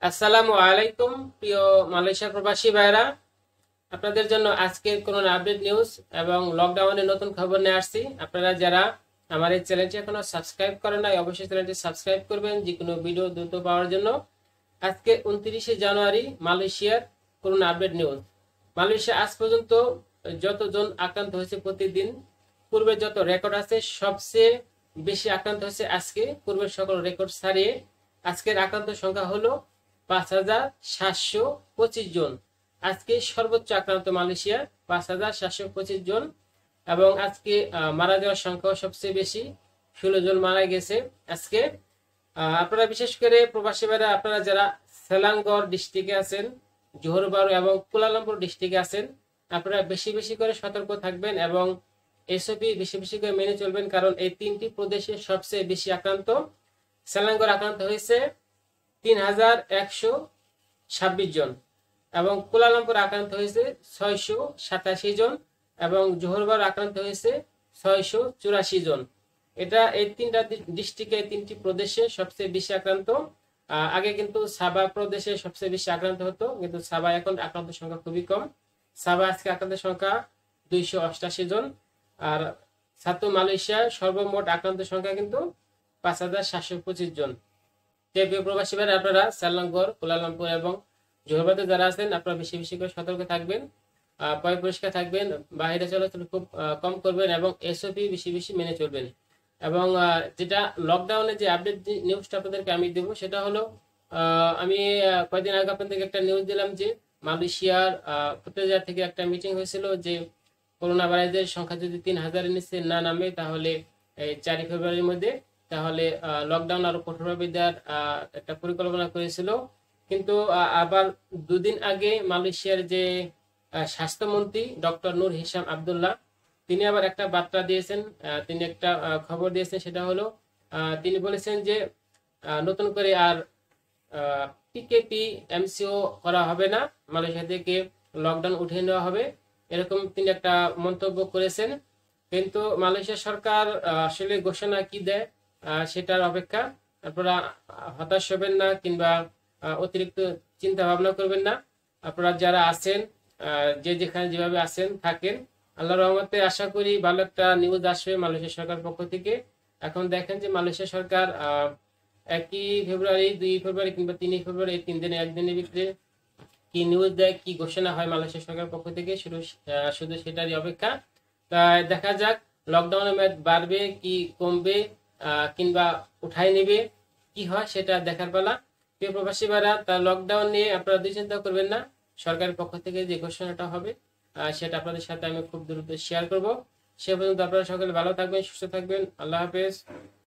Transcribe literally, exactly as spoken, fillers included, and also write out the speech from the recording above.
আসসালামু আলাইকুম প্রিয় মালয়েশিয়া প্রবাসী ভাইরা, আপনাদের জন্য আজকের করোনা আপডেট নিউজ এবং লকডাউনের নতুন খবর নিয়ে আসছি। আপনারা যারা আমার এই চ্যানেলটি এখনো সাবস্ক্রাইব করেন নাই, অবশ্যই চ্যানেলটি সাবস্ক্রাইব করবেন যে কোনো ভিডিও দ্রুত পাওয়ার জন্য। আজকে উনত্রিশে জানুয়ারি মালয়েশিয়ার করোনা আপডেট নিউজ। মালয়েশিয়া আজ পর্যন্ত যতজন আক্রান্ত হয়েছে প্রতিদিন, পূর্বে যত রেকর্ড আছে সবচেয়ে বেশি আক্রান্ত হয়েছে আজকে, পূর্বের সকল রেকর্ড ছাড়িয়ে আজকের আক্রান্ত সংখ্যা হলো পাঁচ হাজার সাতশো পঁচিশ জন। আজকে সর্বোচ্চ আক্রান্ত মালয়েশিয়া পাঁচ হাজার সাতশো পঁচিশ জন এবং আজকে মারা যাওয়ার সংখ্যা সবচেয়ে বেশি, ষোলো জন মারা গেছে আজকে। আপনারা বিশেষ করে প্রবাসী ভাইরা, আপনারা যারা সেলাঙ্গর ডিস্ট্রিক্টে আছেন, জোহর বারো এবং কুয়ালালামপুর ডিস্ট্রিক্টে আছেন, আপনারা বেশি বেশি করে সতর্ক থাকবেন এবং এসওপি বেশি বেশি করে মেনে চলবেন, কারণ এই তিনটি প্রদেশে সবচেয়ে বেশি আক্রান্ত। সেলাঙ্গর আক্রান্ত হয়েছে তিন হাজার একশো ছাব্বিশ জন এবং কুয়ালালামপুর আক্রান্ত হয়েছে ছয়শো সাতাশি জন এবং জোহরবাড় আক্রান্ত হয়েছে ছয়শো চুরাশি জন। এটা এই তিনটা ডিস্ট্রিক্টে, তিনটি প্রদেশে সবচেয়ে বেশি আক্রান্ত। আগে কিন্তু সাবা প্রদেশে সবচেয়ে বেশি আক্রান্ত হতো, কিন্তু সাবা এখন আক্রান্ত সংখ্যা খুবই কম। সাবা আজকে আক্রান্তের সংখ্যা দুইশো অষ্টাশি জন। আর সাতু মালয়েশিয়ার সর্বমোট আক্রান্ত সংখ্যা কিন্তু পাঁচ হাজার সাতশো পঁচিশ জন। যে প্রিয় প্রবাসী ভাইরা, আপনারা সেলাঙ্গর, কুয়ালালামপুর এবং জোহরবাড়িতে যারা আছেন, আপনারা বেশি বেশি করে সতর্ক থাকবেন, পয় পরিষ্কার থাকবেন, বাইরে চলাচল খুব কম করবেন এবং এসওপি বেশি বেশি মেনে চলবেন। এবং যেটা লকডাউনে যে আপডেট নিউজটা আপনাদেরকে আমি দেবো, সেটা হলো আমি কয়েকদিন আগে আপনাদেরকে একটা নিউজ দিলাম যে মালয়েশিয়ার প্রত্যেক থেকে একটা মিটিং হয়েছিল যে করোনা ভাইরাসের সংখ্যা যদি তিন হাজারের নিচে না নামে তাহলে এই চারই ফেব্রুয়ারির মধ্যে তাহলে লকডাউন আরো কঠোরভাবে দেওয়ার একটা পরিকল্পনা করেছিল। কিন্তু আবার দুদিন আগে মালয়েশিয়ার যে স্বাস্থ্যমন্ত্রী ডক্টর নূর হিসাম আবদুল্লাহ, তিনি আবার একটা বার্তা দিয়েছেন, তিনি একটা খবর দিয়েছেন। সেটা হলো তিনি বলেছেন যে নতুন করে আর পিকেপি এমসিও করা হবে না, মালয়েশিয়া থেকে লকডাউন উঠিয়ে নেওয়া হবে, এরকম তিনি একটা মন্তব্য করেছেন। কিন্তু মালয়েশিয়া সরকার আসলে ঘোষণা কি দেয় সেটার অপেক্ষা। আপনারা হতাশ হবেন না কিংবা অতিরিক্ত চিন্তা ভাবনা করবেন না। আপনারা যারা আছেন, যে যেখানে যেভাবে আছেন থাকেন। আল্লাহ রহমতে আশা করি ভালো একটা নিউজ আসবে মালয়েশিয়া সরকার পক্ষ থেকে। এখন দেখেন যে মালয়েশিয়া সরকার একই ফেব্রুয়ারি, দুই ফেব্রুয়ারি কিংবা তিনই ফেব্রুয়ারি, এই তিন দিনে একদিনের ভিতরে কি নিউজ দেয়, কি ঘোষণা হয় মালয়েশিয়া সরকার পক্ষ থেকে, শুধু শুধু সেটারই অপেক্ষা। তাই দেখা যাক লকডাউনের মেয়াদ বাড়বে কি কমবে কিংবা উঠাই নেবে, কি হয় সেটা দেখার পালা। প্রিয় প্রবাসী ভাইরা, তা লকডাউন নিয়ে আপনারা দুই চিন্তা করবেন না, সরকারের পক্ষ থেকে যে ঘোষণাটা হবে সেটা আপনাদের সাথে আমি খুব দ্রুত শেয়ার করব। সে পর্যন্ত আপনারা সকলে ভালো থাকবেন, সুস্থ থাকবেন। আল্লাহ হাফেজ।